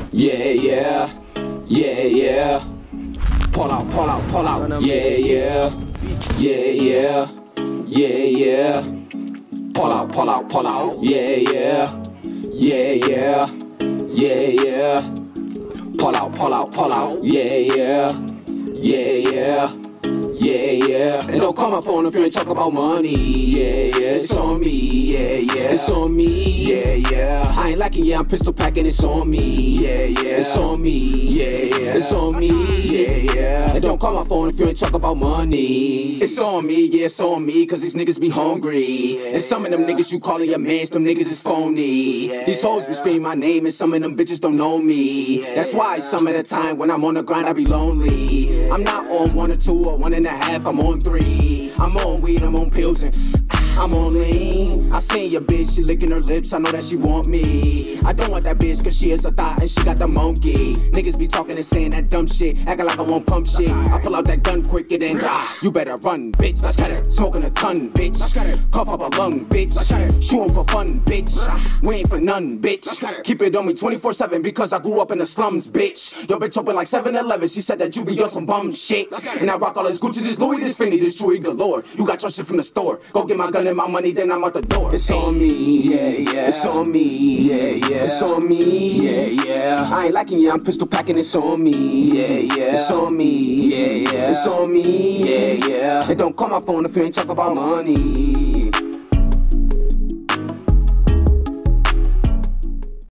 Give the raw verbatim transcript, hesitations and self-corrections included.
Yeah, yeah, yeah, yeah. Pull out, pull out, pull out. Yeah, yeah, yeah, yeah, yeah, yeah. Pull out, pull out, pull out. Yeah, yeah, yeah, yeah, yeah, yeah. Pull out, pull out, pull out. Yeah, yeah, yeah, yeah. Yeah, yeah. And don't call my phone if you ain't talking about money. Yeah, yeah. It's on me. Yeah, yeah. It's on me. Yeah, yeah. I ain't lacking, yeah. I'm pistol packing. It's on me. Yeah, yeah. It's on me. Yeah, yeah. It's on me. Yeah, yeah. And don't call my phone if you ain't talking about money. It's on me. Yeah, it's on me. Cause these niggas be hungry. And some of them niggas you calling your mans, them niggas is phony. These hoes be screaming my name and some of them bitches don't know me. That's why some of the time when I'm on the grind I be lonely. I'm not on one or two or one and a half, I'm on three. I'm on weed, I'm on pills and I'm on lean. I seen your bitch, she licking her lips, I know that she want me. I don't want that bitch cause she is a thought and she got the monkey. Niggas be talking and saying that dumb shit, acting like I won't pump shit. I pull out that gun quick and then rah, you better run, bitch. Let's get it. Smoking a ton, bitch. Cough up a lung, bitch. Shooting for fun, bitch. We ain't for none, bitch. Keep it on me twenty-four seven because I grew up in the slums, bitch. Your bitch open like seven eleven, she said that you be on some bum shit. And I rock all this Gucci, this Louis, this Fendi, this Chewy galore. You got your shit from the store. Go get my gun and my money, then I'm out the door. It's on me, yeah, yeah. It's on me, yeah, yeah. It's on me, yeah, yeah. I ain't lacking, yeah. I'm pistol packing. It's on me, yeah, yeah. It's on me, yeah, yeah. It's on me, yeah, yeah. And don't call my phone if you ain't talking about money.